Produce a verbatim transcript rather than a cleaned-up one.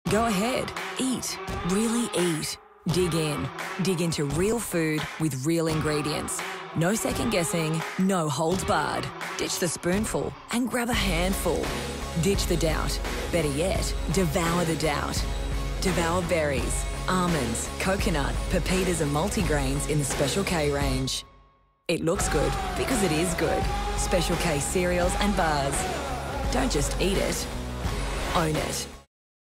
Go ahead, eat, really eat. Dig in. Dig into real food with real ingredients. No second guessing, no holds barred. Ditch the spoonful and grab a handful. Ditch the doubt. Better yet, devour the doubt. Devour berries, almonds, coconut, pepitas and multigrains in the Special K range. It looks good because it is good. Special K cereals and bars. Don't just eat it, own it.